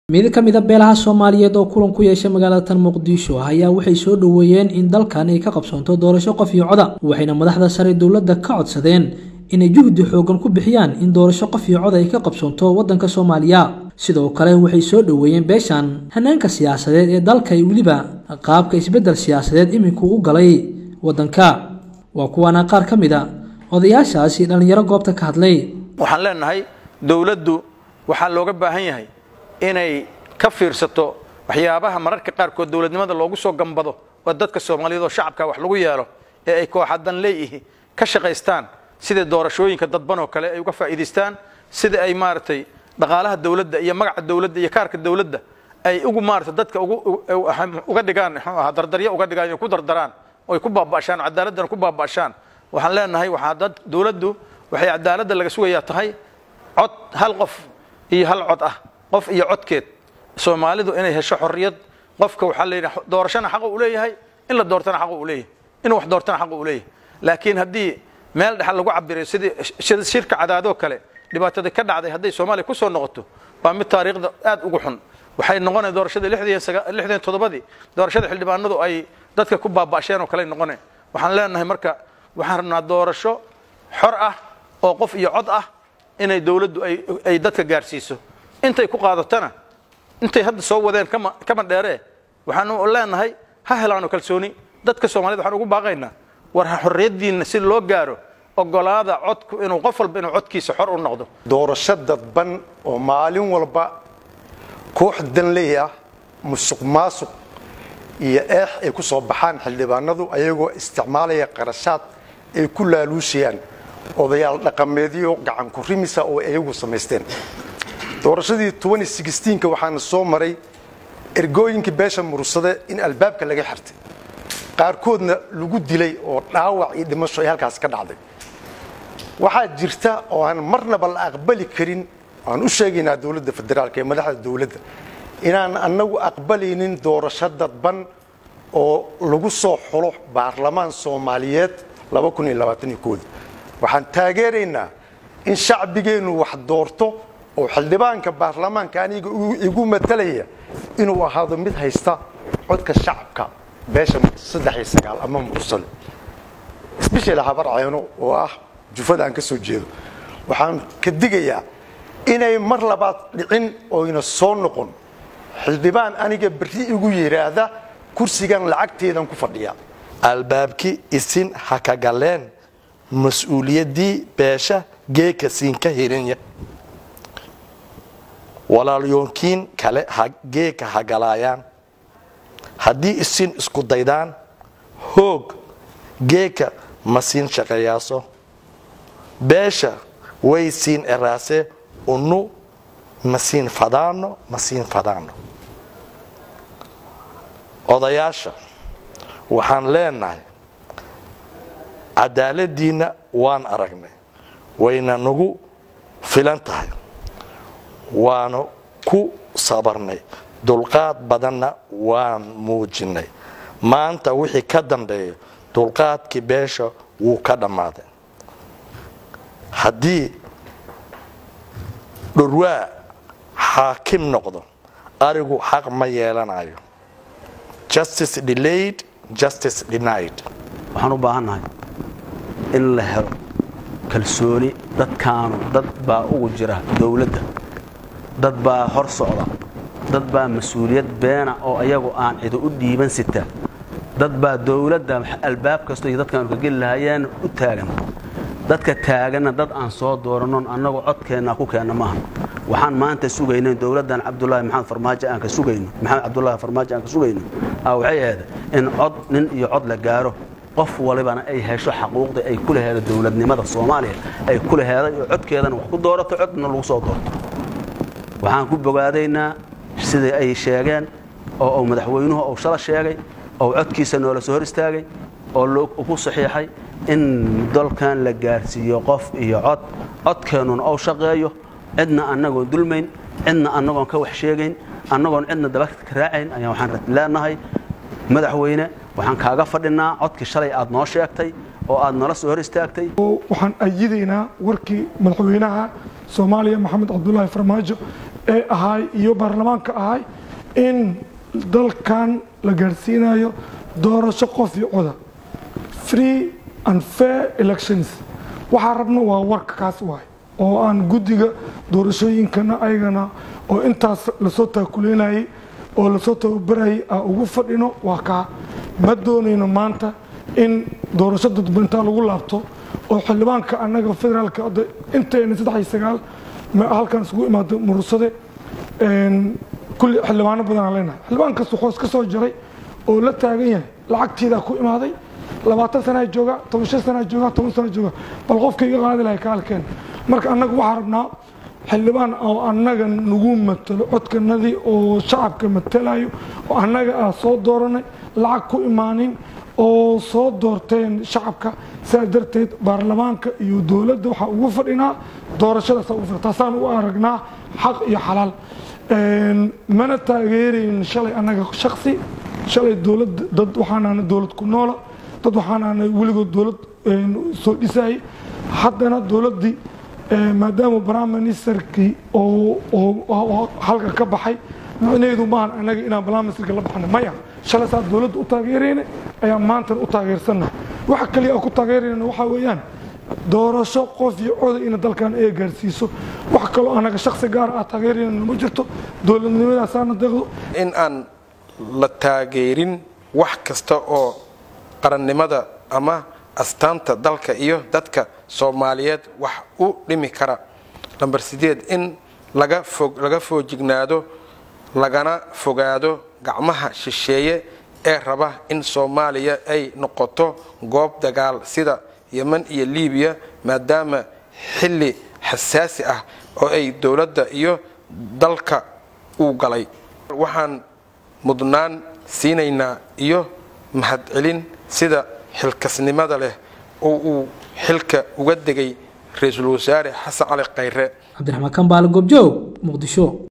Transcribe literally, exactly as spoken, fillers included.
mid ka mid ah beelaha Soomaaliyeed oo kulan ku yeeshay magaalada Muqdisho ayaa waxay soo dhaweeyeen in dalkan ay ka qabsoonto doorasho qof iyo cod ah waxayna madaxda sare dawladda ka codsadeen inay juhdi xoogan ku bixiyaan in doorasho qof iyo cod ay ka qabsoonto wadanka Soomaaliya sidoo kale waxay soo dhaweeyeen beeshan hanaanka siyaasadeed ee dalka ay waliba qaabka isbedel siyaasadeed iminku u galay wadanka waa kuwana qaar ka mid ah odayaashaasi dhalinyaro goobta ka hadlay waxaan leenahay dawladdu waxa looga baahan yahay inay ka fiirsato waxyaabaha mararka qaar kood dawladnimada loogu soo gambado oo dadka Soomaaliyeed oo shacabka wax lagu yeelo ee ay kooxadan leeyihiin ka shaqeystaan sida doorashooyinka dadban oo kale ay uga faa'iideystaan sida ay maartay dhaqaalaha dawladda iyo magaca dawladda iyo kaarka dawladda ay ugu maartay dadka ugu uga dhigaan dardaryo uga dhigaan ku dardaraan oo ku baabashaan cadaaladdan ku baabashaan waxaan leenahay waxa dad dawladdu waxay cadaaladda laga sugayaa tahay cod hal qof iyo hal cod ah qof iyo codkeed Soomaalidu inay hesho xorriyad qofka waxa la yiraahdo doorashana xaq u leeyahay in la doortana xaq u leeyahay in wax doortana xaq u leeyahay laakiin hadii meel dhaxal lagu cabiray sidii shirka cadaado kale dhibaatada ka dhacday hadii Soomaaliya ku soo noqoto waa mid taariikhda aad ugu xun waxay noqonay doorashada lixdan iyo toddoba doorashada xildhibaanadu ay dadka ku baabasheen oo kale noqonay waxaan leenahay marka waxaan rabnaa doorasho xor ah oo qof iyo cod ah inay dawladdu ay ay dadka gaarsiiso intay ku qaadatana intay hadda soo wadeen kama kama dheere waxaan u leenahay ha helaano kalsooni dadka Soomaaliyeed waxaan ugu baaqaynaa war xorriyadiina si loo gaaro ogolaada codku inuu qof walba inuu codkiisa xor u noqdo doorasho dadban oo maalin walba koox danleeya musuq maasuq iyo eex ay ku soo baxaan xildhibaanadu ayagoo isticmaalaya qarashaad ay ku laaluushiyaan odayaal dhaqameedyo gacan ku rimisa oo ayagu sameysteen doorashadii twenty sixteen ka waxaan soo maray ergooyinka beesha mursade in albaabka laga xirtay qaar koodna lagu dilay oo dhaawac iyo dhimasho ay halkaas ka dhacday waxa jirta oo aan marnaba la aqbali karin aan u sheegaynaa dawladda federaalka ee madaxda dawladda inaan anagu aqbaleynin doorasho dadban oo lagu soo xulo baarlamaan Soomaaliyeed laba kun iyo labaatan iyo kow waxaan taageeraynaa in shacbigeenu wax doorto oo xildhibaanka baarlamaanka aniga igu matalaya inuu ahaado mid haysta codka shacabka beesha saddex iyo sagaal ama mursal isbishii habar ayno oo ah jufada aan ka soo jeedo waxaan ka digayaa inay mar labaad dhicin oo ina soo noqon xildhibaan aniga bari igu yiraahda kursigan lacagteedan ku fadhiya albaabki isin haka galeen mas'uuliyadii beesha geeka siin ka hiranya walaalyoonkiin kale geeka hagalayaan haddii isin isku daydaan hoog geeka ma siin shaqeeyaaso beesha way siin eraase unu ma siin fadaano ma siin fadaano odayaasha waxaan leenahay cadaaladiina waan aragnay wayna nagu filan tahay waana ku sabarnay dulqaad badanna waan muujinay maanta wixii ka dambeeyo dulqaadkii beesha wuu ka dhammaaday haddii dhurwaa xaakim noqdo arigu xaq ma yeelanayo justice delayed justice denied waxaan u baahanahay in la helo kalsooni dadkaanu dad baa ugu jira dawladda dad baa hor socda dad baa mas'uuliyad beena oo ayagu aan cid u dhiiban sita dad baa dawladda albaab kasto iyo dadkan ka gal lahaayeen u taagan dadka taagana dad aan soo doorano annagu codkeena ku keenna maaha waxaan maanta sugaynay dawladdan Cabdullaahi Maxamed Farmaajo aan ka sugayno Maxamed Cabdullaahi Farmaajo aan ka sugayno ah waxay ahayd in cod nin iyo cod la gaaro qof walibana ay hesho xaquuqda ay ku leeyahay dawladnimada Soomaaliya ay ku leeyahay codkeedana wax ku doorato codna lagu soo doorto waxaan ku bogaadaynaa sida ay sheegeen oo madaxweynuhu oo shala sheegay oo codkiisa noola soo hor istaagay oo loo ku saxiixay in dalkan la gaarsiiyo qof iyo cod codkeenuna oo shaqeeyo cidna anagoo dulmayn cidna anagoo ka wax sheegayn anagoo cidna dabaka ka raacayn ayaan waxaan leenahay madaxweyne waxaan kaaga fadhinaa codkii shalay aad noo sheegtay oo aad nala soo hor istaagtay waxaan ayideynaa warkii madaxweynaha Soomaaliya Maxamed Cabdullaahi Farmaajo ee ahay iyo baarlamaanka ahay in dalkan la gaarsiinayo doorasho qof iyo coda free and fair elections waxaa rabna waa warka kaas waay oo aan guddiga doorashooyinkana ayagana oo intaas lasoo taakuleynayay oo lasoo tababarayay aan ugu fadhino waa kaa ma doonayno maanta in doorasho dadbantaa lagu laabto oo xildhibaanka annaga federaalka intayna saddex iyo sagaal halkan isugu imaado murursade kulli xildhibaano badan aan leenahay xildhibaankaas wuxuu iska soo jaray oo la taagan yahay lacagtiidaa ku imaaday labaatan sanaa jooga toban shan sanaa jooga toban sana jooga bal qofka iga qaadi lahay kaalkeen marka annaga waxaa rabnaa xildhibaan oo annaga nagu matalo codkanadii oo shacabka matalayo oo annaga ah soo dooranay lacag ku imaanin oo soo doorteen shacabka sidaa darteed baarlamaanka iyo dowladda waxaa ugu fadhinaa doorashadaasa ugu fadhina taasaan u aragnaa xaq iyo xalaal mana taageerayn shalay annaga shaksi shalay dowlad dad waxaanaana dowlad ku noola dad waxaanaana weligood dowlad soo dhisayay haddana dowladdii maadaama prime ministerkii oo halka ka baxay micnaheedu maahan annaga inaan prime ministerka la baxno maya shalay saa dowladda u taageerayna ayaa maantana u taageersannahay waxa kaliya aan ku taageerayna waxaa weeyaan doorasho qof iyo coda ina dalkan ay gaarsiiso wax kaloo annaga shaksi gaar ah taageerayna ma jirto dowladnimadaasaana deeqdo in aan la taageerin wax kasta oo qarannimada ama astaanta dalka iyo dadka Soomaaliyeed wax u dhimi kara number sideed in laga fog laga foojignaado lagana fogaado gacmaha shisheeye ee raba in Soomaaliya ay noqoto goob dagaal sida Yemen iyo Liibiya maadaama xilli xasaasi ah oo ay dawladda iyo dalka u galay waxaan mudnaan siinaynaa iyo mahadcelin sida xilkasnimada leh oo uu xilka uga degay ra'iisul wasaare Xasan Cali Khayre Cabdiraxmaan Kambaal Goobjoog Muqdisho.